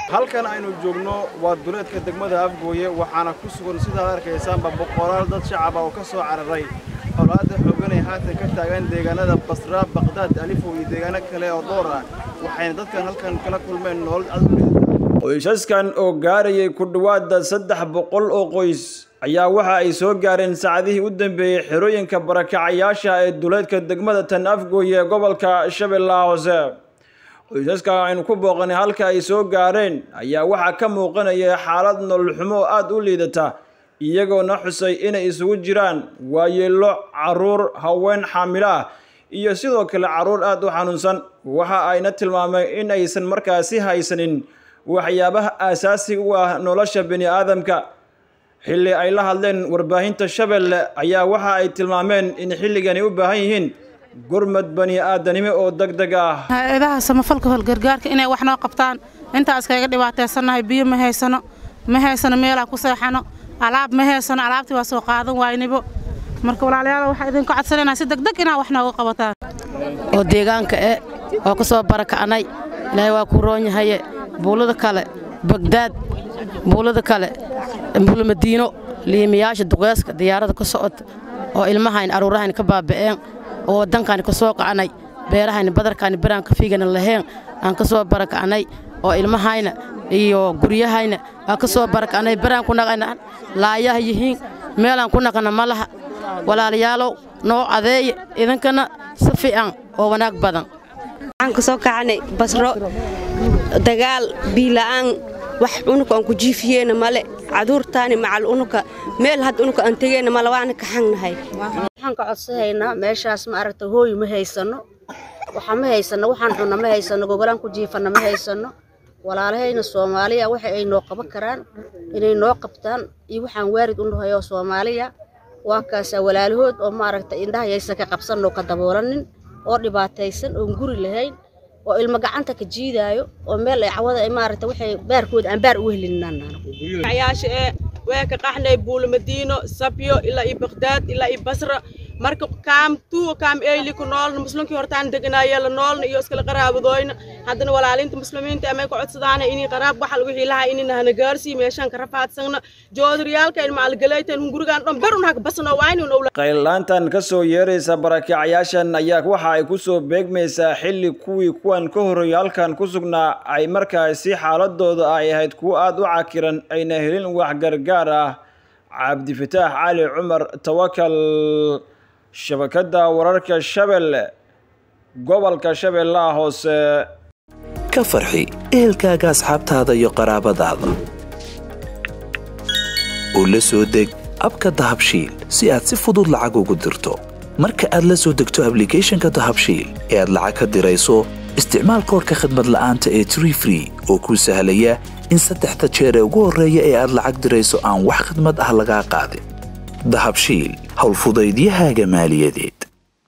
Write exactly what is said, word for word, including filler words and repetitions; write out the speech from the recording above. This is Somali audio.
halkan aynu joogno waa duleedka degmada Afgooye waxaana ku sugan sida arkaysaan boqolaal dad shacab ah oo ka soo cararay hawlaada xooggan ee haatan ka taagan deegaanada Basra, Baghdad, Alifo iyo deegaano kale oo dhowr ah waxayna dadkan halkan kala kulmeen nolol aad u liidata. Qoysaskan oo gaarayay ku dhawaad saddex boqol oo qoys ayaa waxa ay soo gaareen saacadihii u dambeeyay xirooyinka barakacayaasha ee duleedka degmada tan Afgooye ee gobolka Shabeellaha Hoose. qoysaska aynu ku booqanay halka ay soo gaareen ayaa waxa ka muuqanaya xaalad nolol xumo aad u liidata iyagoo na xusay inay isugu jiraan waayeelo, caruur, haween xaamilo ah iyo sidoo kale caruur aad u xanuunsan. waxa ayna tilmaameen in aysan markaasi haysanin waxyaabaha aasaasiga u ah nolosha bini aadamka. xilli ay la hadleen warbaahinta Shabeelle ayaa waxa ay tilmaameen in xilligan ay u baahan yihiin gurmad bani aadanimo oo degdeg ah. hay'adaha samafalka hol gargaarka inay wax noo qabtaan inta iskaga dhibaataysanahay biyo ma haysano ma haysano meel aan ku seexano alaab ma haysano alaabtii waa soo qaadan waaynibo marka walaalayaal waxa idin ka codsanaynaa si degdeg inaa wax nooga qabataan oo deegaanka ee oo ka soo barakaanay ilaahay waa ku roon yahay buulada kale Baghdad buulada kale buul Madiino liimiyaasha duqeyska diyaarada ka socod oo ilmahayn aruurahayn ka baaba'een oo wadankan ka soo qacanay beerahan badarkan biraan ka fiigana laheen aan ka soo barakaanay oo ilmahayna iyo guriyahayna aan ka soo barakaanay biraan ku naqana laayaha yihiin meelan ku naqana malaha walaalayaalow noo adeey idinkana si fiican oo wanaag badan aan ka soo kacanay Basro dagaal biilaan wax unuka aan ku jiifiyeen male caduurtaani macal unuka meel had unuka aan tageena mala waan ka xangnahay waxaan ka codsanaynaa meeshaas ma aragta hooy ma haysano waxa ma haysano waxaan cunna ma haysano gogolaan ku jiifana ma haysano walaalahayna Soomaaliya waxa ay noo qaban karaan inay noo qabtaan iyo waxaan waarid u nahay Soomaaliya waa kaas walaalahood oo ma aragta indhaha yeysa ka qabsano ka daboolanin oo dhibaataysan oo guri lahayn oo ilma gacanta ka jiidaayo oo meel ay cawada ay maaragtay waxay baarkood aan baar u helinaan ayaasha ee way ka qaxnay buul Madiino Sabyo ilaa i Baghdad ilaa i Basra marka kaam tuu kaam eeyli ku nool muslimkii hortaan deganaayo la nool iyo iskala qaraabadooyna haddana walaalinta muslimiinta ama ka codsadaan inay qaraab waxa lagu xiilaha inay nahana gaarsi meeshan ka rafaadsan joodriyaalka in maal galaytan gurigan dhan barun hak basno waaynu owla qaylantan ka soo yeeraysa barakacayaashan ayaa waxa ay ku soo beegmaysaa xilli kuwii kuwan ka horeeyay halkan ku sugnaa ay markaasi xaaladooda ay ahayd kuwa aad u cakiran ayna helin wax gargaar ah. عبد الفتاح علي عمر توكل شبكة وراركا شبل قبل كشبل الله هوس كفرحي إلكا قاس حابت هذا يقراب هذا ولسو دق أبكا دهبشيل سياد سفضو لعاقو قدرتو مركا أد لسو دقتو أبليكيشن كدهبشيل إياد لعاكا ديريسو استعمال كوركا خدمة لآنتا اي تري فري وكو سهلية إن ستحت تشيري وقورية اي أد لعاك ديريسو آن wax khidmad ah lagaa qaadin. Dahabshiil hawl fudaydyaha maaliyaded.